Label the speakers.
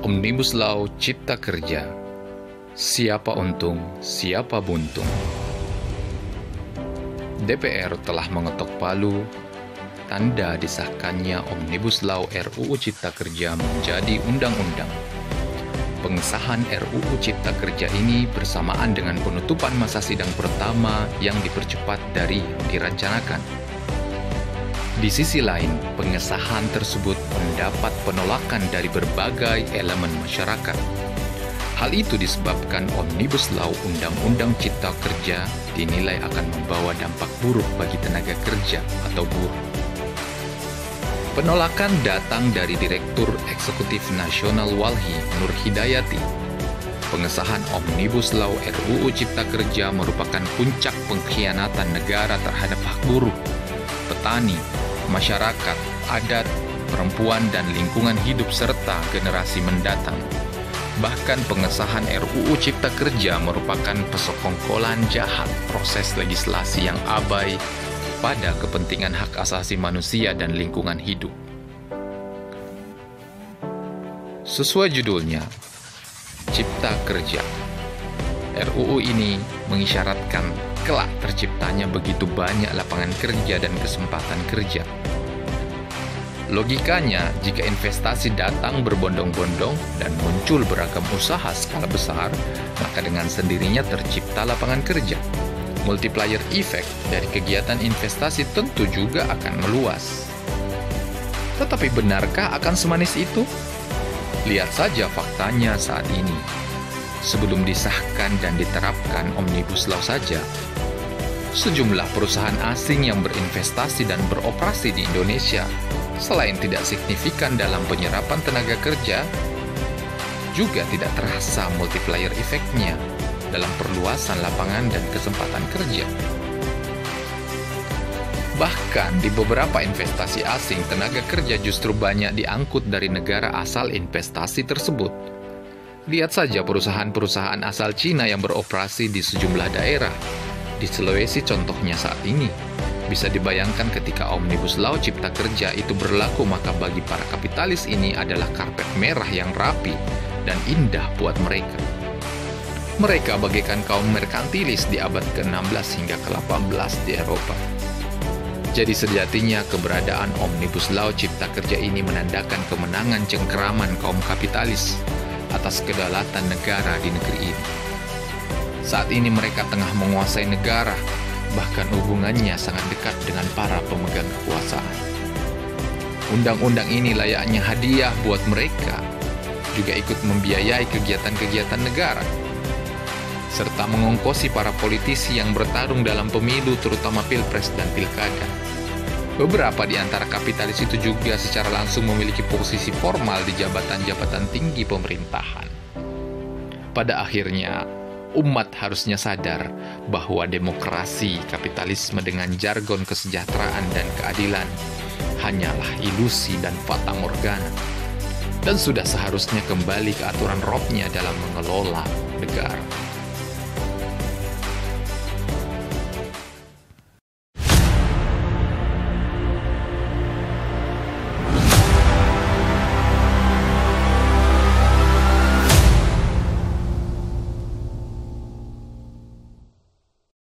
Speaker 1: Omnibus Law Cipta Kerja. Siapa untung, siapa buntung? DPR telah mengetok palu, tanda disahkannya Omnibus Law RUU Cipta Kerja menjadi undang-undang. Pengesahan RUU Cipta Kerja ini bersamaan dengan penutupan masa sidang pertama yang dipercepat dari yang direncanakan. Di sisi lain, pengesahan tersebut mendapat penolakan dari berbagai elemen masyarakat. Hal itu disebabkan Omnibus Law Undang-Undang Cipta Kerja dinilai akan membawa dampak buruk bagi tenaga kerja atau buruh. Penolakan datang dari Direktur Eksekutif Nasional Walhi, Nur Hidayati. Pengesahan Omnibus Law RUU Cipta Kerja merupakan puncak pengkhianatan negara terhadap hak buruh, petani, masyarakat, adat, perempuan, dan lingkungan hidup serta generasi mendatang. Bahkan pengesahan RUU Cipta Kerja merupakan pesekongkolan jahat proses legislasi yang abai pada kepentingan hak asasi manusia dan lingkungan hidup. Sesuai judulnya, Cipta Kerja. RUU ini mengisyaratkan kelak terciptanya begitu banyak lapangan kerja dan kesempatan kerja. Logikanya, jika investasi datang berbondong-bondong dan muncul beragam usaha skala besar, maka dengan sendirinya tercipta lapangan kerja. Multiplier effect dari kegiatan investasi tentu juga akan meluas. Tetapi benarkah akan semanis itu? Lihat saja faktanya saat ini. Sebelum disahkan dan diterapkan Omnibus Law saja, sejumlah perusahaan asing yang berinvestasi dan beroperasi di Indonesia, selain tidak signifikan dalam penyerapan tenaga kerja, juga tidak terasa multiplier effect-nya dalam perluasan lapangan dan kesempatan kerja. Bahkan di beberapa investasi asing, tenaga kerja justru banyak diangkut dari negara asal investasi tersebut. Lihat saja perusahaan-perusahaan asal Cina yang beroperasi di sejumlah daerah. Di Sulawesi contohnya saat ini. Bisa dibayangkan ketika Omnibus Law Cipta Kerja itu berlaku, maka bagi para kapitalis ini adalah karpet merah yang rapi dan indah buat mereka. Mereka bagaikan kaum merkantilis di abad ke-16 hingga ke-18 di Eropa. Jadi sejatinya keberadaan Omnibus Law Cipta Kerja ini menandakan kemenangan cengkeraman kaum kapitalis atas kedaulatan negara di negeri ini. Saat ini mereka tengah menguasai negara, bahkan hubungannya sangat dekat dengan para pemegang kekuasaan. Undang-undang ini layaknya hadiah buat mereka, juga ikut membiayai kegiatan-kegiatan negara, serta mengongkosi para politisi yang bertarung dalam pemilu, terutama pilpres dan pilkada. Beberapa di antara kapitalis itu juga secara langsung memiliki posisi formal di jabatan-jabatan tinggi pemerintahan. Pada akhirnya, umat harusnya sadar bahwa demokrasi kapitalisme dengan jargon kesejahteraan dan keadilan hanyalah ilusi dan fata morgana, dan sudah seharusnya kembali ke aturan robnya dalam mengelola negara.